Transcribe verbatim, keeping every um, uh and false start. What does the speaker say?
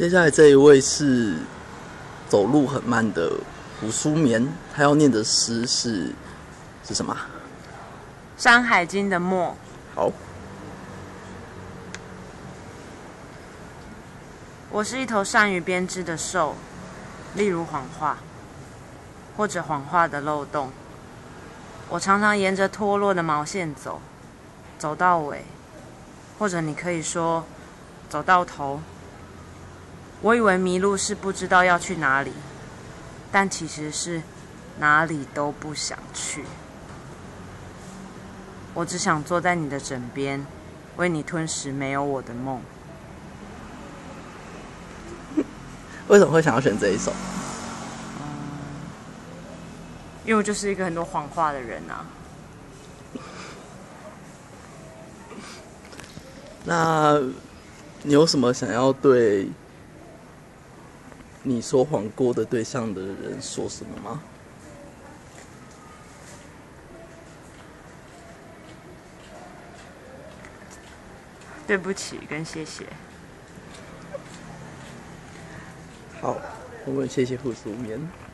接下来这一位是走路很慢的胡舒眠，他要念的诗是是什么？ 《山海经》的末。 好。 我是一头善于编织的兽，例如谎话，或者谎话的漏洞。我常常沿着脱落的毛线走，走到尾，或者你可以说走到头。我以为迷路是不知道要去哪里，但其实是哪里都不想去。我只想坐在你的枕边，为你吞食没有我的梦。 为什么会想要选这一首？ 嗯，因为我就是一个很多谎话的人啊。 那你有什么想要对你说谎过的对象的人说什么吗？ 对不起，跟谢谢。 好，我们谢谢胡舒眠。